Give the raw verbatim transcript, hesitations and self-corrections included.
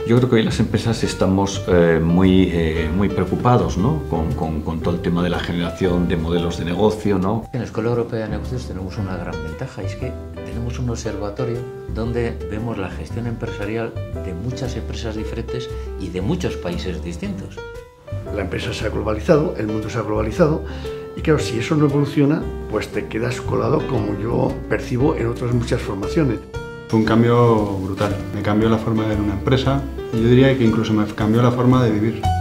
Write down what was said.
Yo creo que hoy las empresas estamos eh, muy, eh, muy preocupados, ¿no? con, con, con todo el tema de la generación de modelos de negocio, ¿no? En la Escuela Europea de Negocios tenemos una gran ventaja, y es que tenemos un observatorio donde vemos la gestión empresarial de muchas empresas diferentes y de muchos países distintos. La empresa se ha globalizado, el mundo se ha globalizado, y claro, si eso no evoluciona, pues te quedas colado, como yo percibo en otras muchas formaciones. Fue un cambio brutal, me cambió la forma de ver una empresa y yo diría que incluso me cambió la forma de vivir.